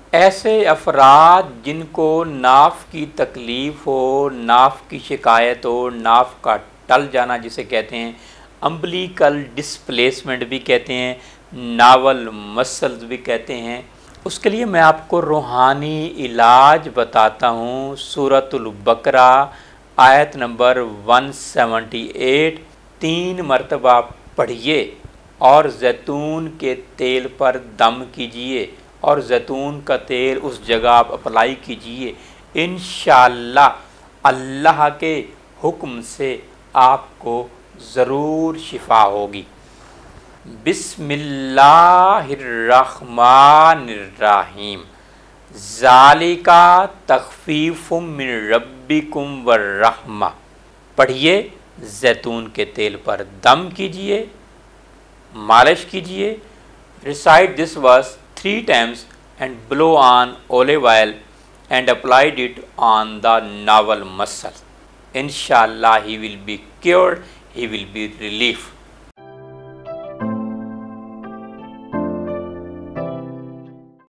ऐसे अफराद जिनको नाफ की तकलीफ़ हो, नाफ की शिकायत हो, नाफ का टल जाना जिसे कहते हैं, अम्बिलिकल डिस्प्लेसमेंट भी कहते हैं, नावल मसल्स भी कहते हैं, उसके लिए मैं आपको रूहानी इलाज बताता हूँ। सूरतुल बकरा आयत नंबर 178 3 मरतबा पढ़िए और जैतून के तेल पर दम कीजिए और जैतून का तेल उस जगह आप अप्लाई कीजिए। इंशाअल्लाह अल्लाह के हुक्म से आपको ज़रूर शिफा होगी। बिस्मिल्लाहिर्रहमानिर्रहीम। ज़ालिका तख़फ़ीफ़ुम मिन रब्बिकुम वर्रहमा। पढ़िए, जैतून के तेल पर दम कीजिए, मालिश कीजिए। Recite this verse 3 times and blow on olive oil and applied it on the navel muscle. Inshallah he will be cured, he will be relief.